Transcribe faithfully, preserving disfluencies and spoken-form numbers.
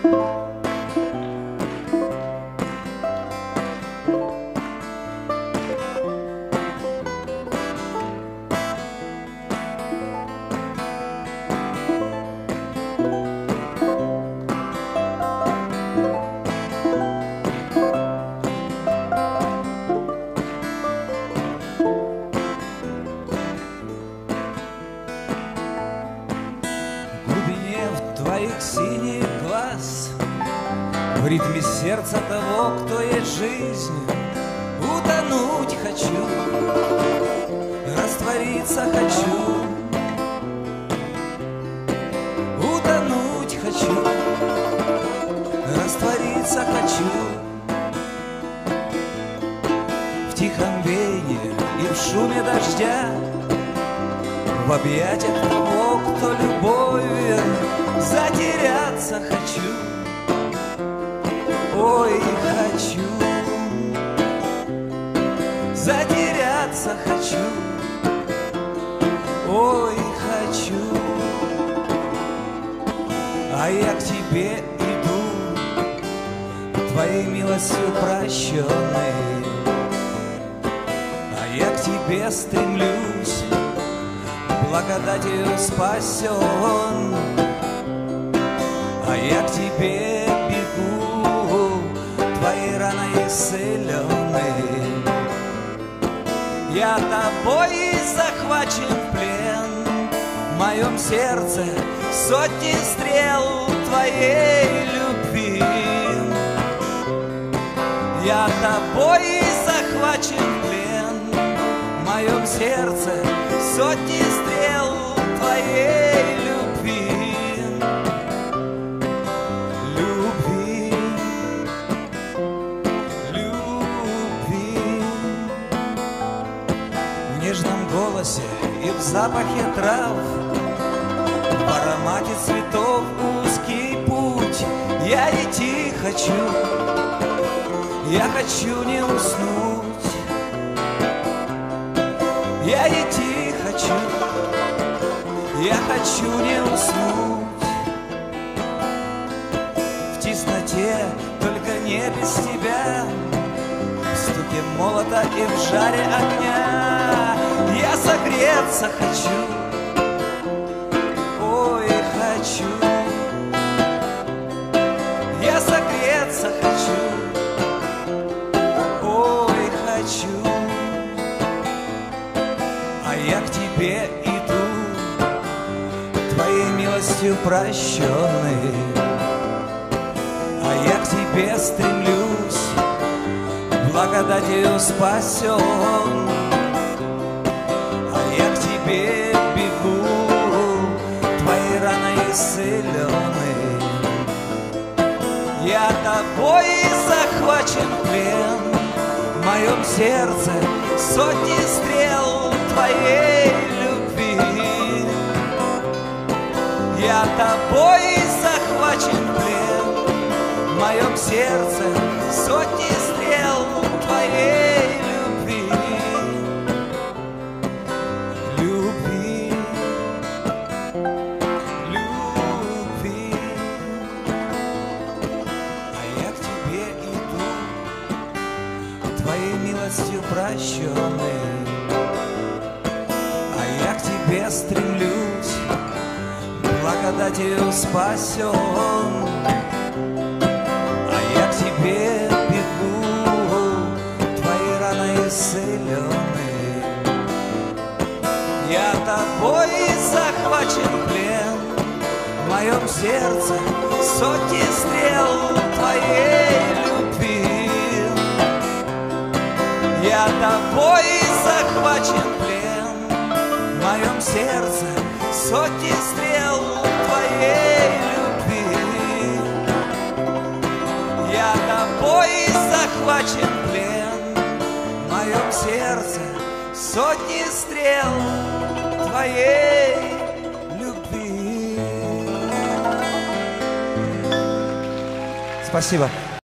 Синий глаз в ритме сердца того, кто есть жизнь. Утонуть хочу, раствориться хочу, утонуть хочу, раствориться хочу. В тихом веянии и в шуме дождя, в объятиях того, кто любовью затеряться хочу, ой, хочу, затеряться хочу, ой, хочу. А я к тебе иду, твоей милостью прощенной, а я к тебе стремлюсь, благодатью спасен. А я к тебе бегу, твоей раной исцеленной. Я тобой захвачен в плен, в моем сердце сотни стрел твоей любви. Я тобой захвачен в плен, в моем сердце сотни стрел твоей любви. В нежном голосе и в запахе трав, в аромате цветов узкий путь. Я идти хочу, я хочу не уснуть. Я идти хочу, я хочу не уснуть. В тесноте, только не без тебя, в стуке молота и в жаре огня. Я согреться хочу, ой, хочу. Я согреться хочу, ой, хочу. А я к тебе иду, твоей милостью прощенной. А я к тебе стремлюсь, благодатью спасен. А я к тебе бегу, твоей раной исцеленной. Я тобой захвачен в плен, в моем сердце сотни стрел твоей любви. Я тобой захвачен в плен, в моем сердце сотни стрел твоей любви. Любви, любви. А я к тебе иду, твоей милостью прощенной. А я к тебе стремлюсь, благодатью спасен. Тебе бегу, твоей раной исцеленной. Я тобой захвачен в плен, в моем сердце сотни стрел твоей любви. Я тобой захвачен в плен, в моем сердце сотни стрел твоей любви. Я тобой захвачен в плен, в моем сердце сотни стрел твоей любви. Спасибо.